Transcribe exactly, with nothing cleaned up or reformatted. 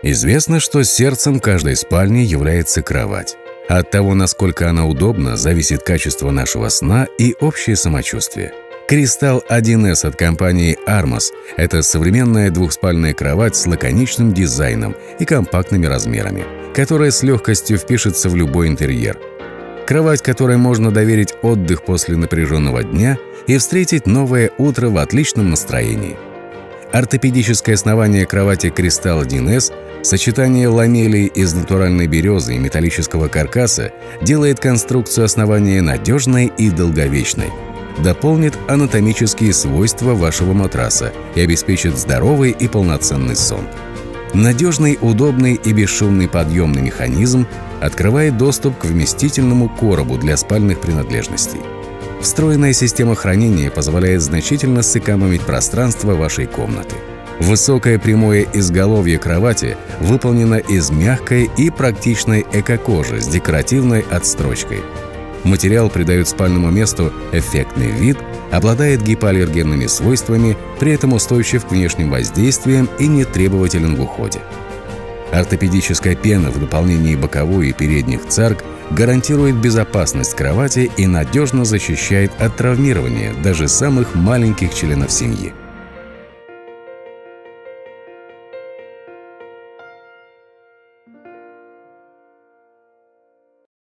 Известно, что сердцем каждой спальни является кровать. От того, насколько она удобна, зависит качество нашего сна и общее самочувствие. Кристал один эс от компании Armos – это современная двухспальная кровать с лаконичным дизайном и компактными размерами, которая с легкостью впишется в любой интерьер. Кровать, которой можно доверить отдых после напряженного дня и встретить новое утро в отличном настроении. Ортопедическое основание кровати Кристал один эс, сочетание ламелей из натуральной березы и металлического каркаса делает конструкцию основания надежной и долговечной, дополнит анатомические свойства вашего матраса и обеспечит здоровый и полноценный сон. Надежный, удобный и бесшумный подъемный механизм открывает доступ к вместительному коробу для спальных принадлежностей. Встроенная система хранения позволяет значительно сэкономить пространство вашей комнаты. Высокое прямое изголовье кровати выполнено из мягкой и практичной эко-кожи с декоративной отстрочкой. Материал придает спальному месту эффектный вид, обладает гипоаллергенными свойствами, при этом устойчив к внешним воздействиям и не требователен в уходе. Ортопедическая пена в дополнении боковой и передних царг гарантирует безопасность кровати и надежно защищает от травмирования даже самых маленьких членов семьи.